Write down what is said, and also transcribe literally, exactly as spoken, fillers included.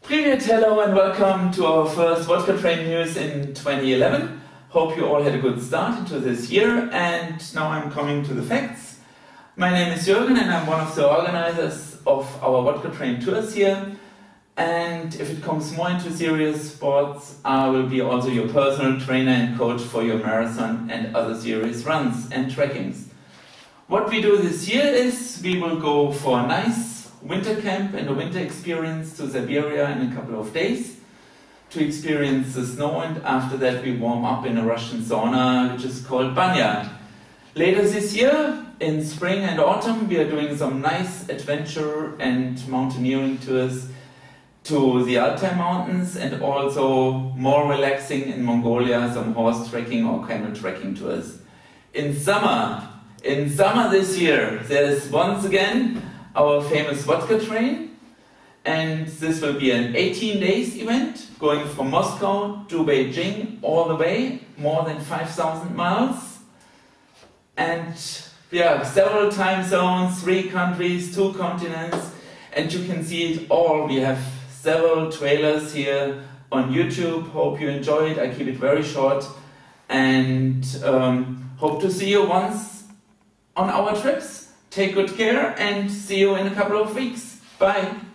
Privet, hello and welcome to our first Vodka Train News in twenty eleven. Hope you all had a good start into this year, and now I'm coming to the facts. My name is Juergen and I'm one of the organizers of our Vodka Train tours here. And if it comes more into serious sports, I will be also your personal trainer and coach for your marathon and other serious runs and trekkings. What we do this year is we will go for a nice winter camp and a winter experience to Siberian in a couple of days to experience the snow, and after that we warm up in a Russian sauna which is called banya. Later this year, in spring and autumn, we are doing some nice adventure and mountaineering tours to the Altai mountains, and also more relaxing in Mongolia, some horse trekking or camel trekking tours. In summer, in summer this year, there's once again our famous vodka train, and this will be an eighteen days event going from Moscow to Beijing all the way, more than five thousand miles, and yeah, several time zones, three countries, two continents, and you can see it all. We have several trailers here on YouTube. Hope you enjoy it. I keep it very short, and um, hope to see you once on our trips. Take good care and see you in a couple of weeks. Bye.